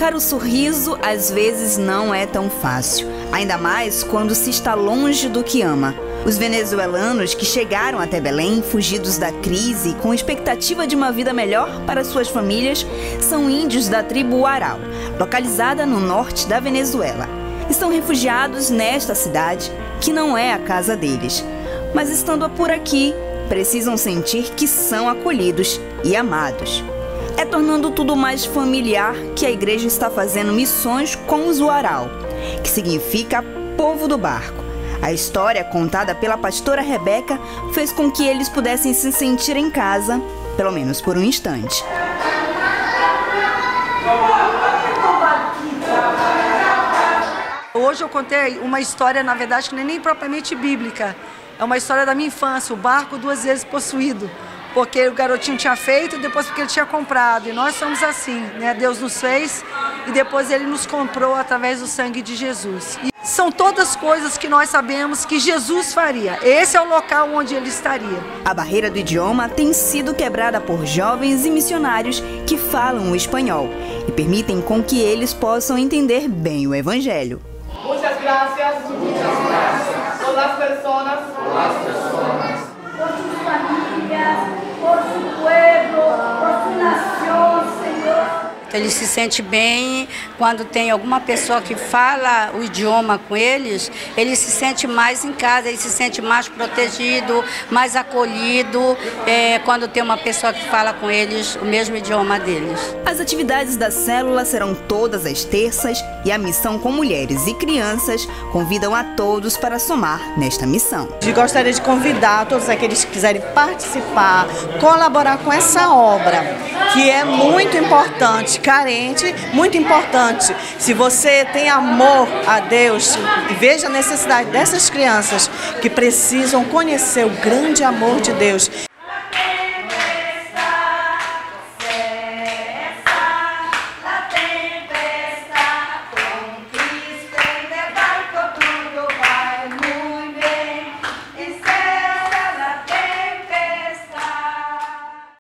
Colocar o sorriso às vezes não é tão fácil, ainda mais quando se está longe do que ama. Os venezuelanos que chegaram até Belém, fugidos da crise e com expectativa de uma vida melhor para suas famílias, são índios da tribo Huaral, localizada no norte da Venezuela. Estão refugiados nesta cidade, que não é a casa deles. Mas estando por aqui, precisam sentir que são acolhidos e amados. É tornando tudo mais familiar que a igreja está fazendo missões com os Huaral, que significa povo do barco. A história contada pela pastora Rebeca fez com que eles pudessem se sentir em casa, pelo menos por um instante. Hoje eu contei uma história, na verdade, que não é nem propriamente bíblica. É uma história da minha infância, o barco 2 vezes possuído. Porque o garotinho tinha feito e depois porque ele tinha comprado. E nós somos assim, né? Deus nos fez e depois Ele nos comprou através do sangue de Jesus. E são todas coisas que nós sabemos que Jesus faria. Esse é o local onde Ele estaria. A barreira do idioma tem sido quebrada por jovens e missionários que falam o espanhol e permitem com que eles possam entender bem o Evangelho. Muchas gracias. Por las personas. Por sus familias, por su pueblo, por su nación, Señor. Ele se sente bem quando tem alguma pessoa que fala o idioma com eles, ele se sente mais em casa, ele se sente mais protegido, mais acolhido, quando tem uma pessoa que fala com eles o mesmo idioma deles. As atividades da célula serão todas as terças e a missão com mulheres e crianças convidam a todos para somar nesta missão. Eu gostaria de convidar todos aqueles que quiserem participar, colaborar com essa obra, que é muito importante, carente, muito importante. Se você tem amor a Deus, veja a necessidade dessas crianças que precisam conhecer o grande amor de Deus.